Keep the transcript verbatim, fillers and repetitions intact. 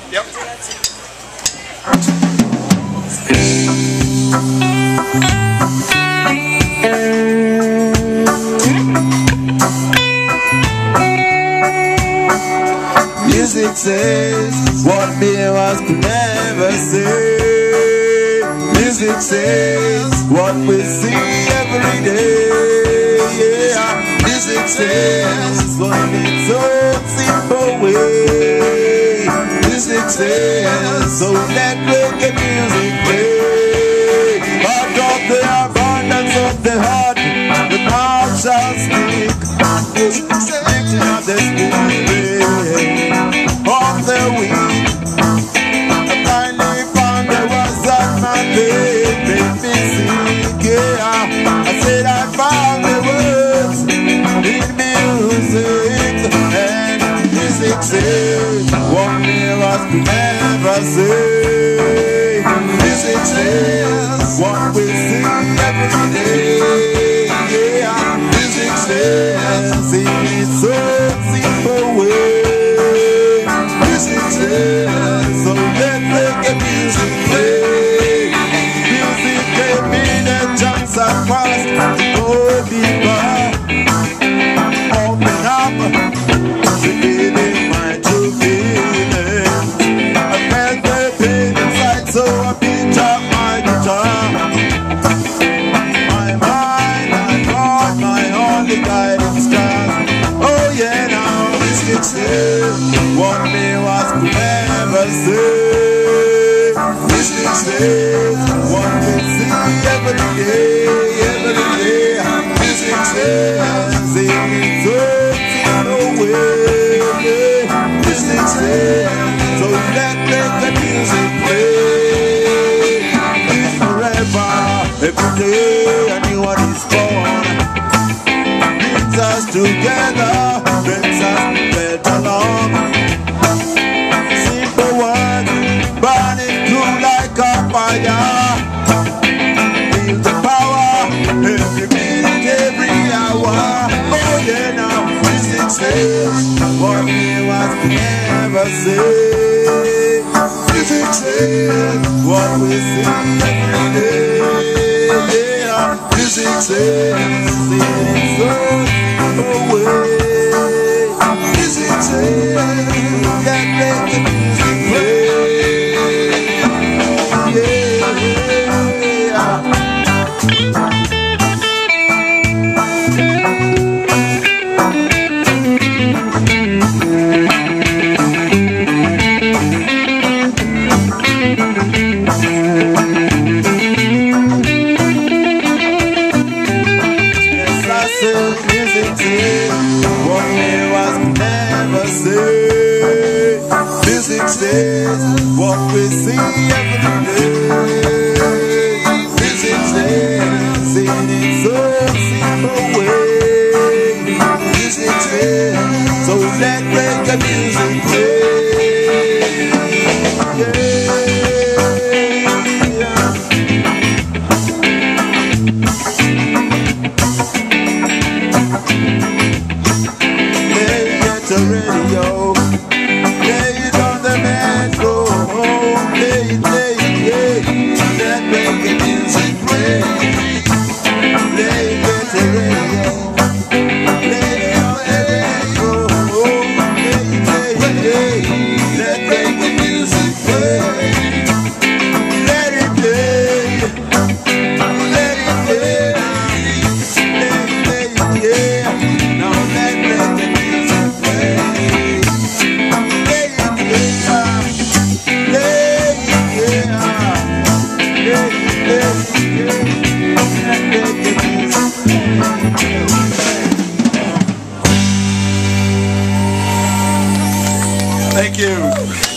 Yep. Music says what we must never say. Music says what we see every day. Yeah. Music says what it's so simple way. Music says so let reggae music play. Out of the abundance of the heart, the mouth shall speak. Lifting up the spirit of the weak. I finally found there was that man that made me sick. Yeah, I said I found the words in music, and music says what we must never say. Music says what we see every day. Yeah, music says in its so simple way. Music says so let reggae music play. Music gave me the chance I passed to go deeper. Open up, revealing my true feelings. I felt the pain inside, so I picked up my guitar. My mind, my God, my only guiding star. Oh yeah, now music says what me was never say. Music says what we see every day, every day. Music says in its own simple way. Music says so let the music play. Forever, every day a new one is born. Brings us together, brings us better along. Simple one, burning through like a fire. Feel the power, every minute, every hour. Oh yeah, now music says what we must never say. Music says what we see every day. Yeah, music says in its so simple way. Music says that let the music play. Music says what we see every day. Music says in its own simple way. Music says so let reggae music play. Yeah. Play it to radio. Play it on the metro. Play it, play it, yeah. Let reggae music play. Play it to radio. Play it on the metro. Play it, play it, yeah. Let reggae music play. Let it play. Let it play. Play it, play it, yeah. Now let reggae music play. Thank you.